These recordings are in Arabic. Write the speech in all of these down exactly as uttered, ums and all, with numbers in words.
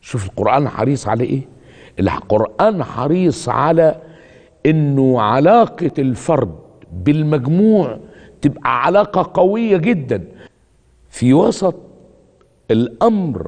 شوف القرآن حريص على ايه؟ القرآن حريص على انه علاقة الفرد بالمجموع تبقى علاقة قوية جدا. في وسط الامر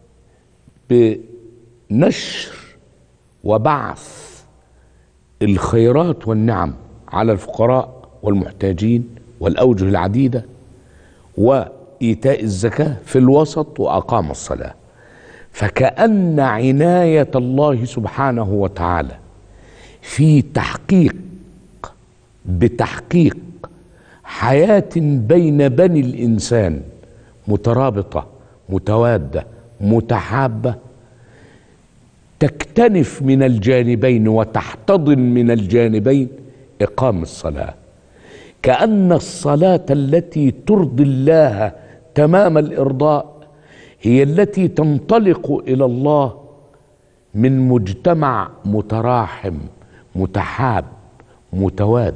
بنشر وبعث الخيرات والنعم على الفقراء والمحتاجين والأوجه العديدة وإيتاء الزكاة في الوسط، وأقام الصلاة. فكأن عناية الله سبحانه وتعالى في تحقيق بتحقيق حياة بين بني الإنسان مترابطة متوادة متحابة تكتنف من الجانبين وتحتضن من الجانبين إقام الصلاة. كأن الصلاة التي ترضي الله تمام الإرضاء هي التي تنطلق إلى الله من مجتمع متراحم متحاب متواد.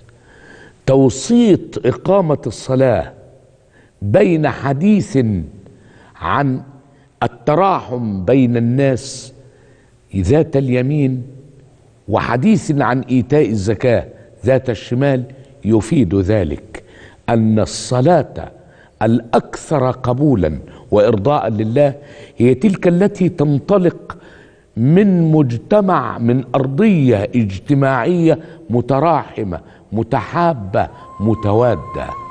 توسيط إقامة الصلاة بين حديث عن التراحم بين الناس ذات اليمين وحديث عن إيتاء الزكاة ذات الشمال يفيد ذلك أن الصلاة الأكثر قبولا وإرضاء لله هي تلك التي تنطلق من مجتمع من أرضية اجتماعية متراحمة متحابة متوادة.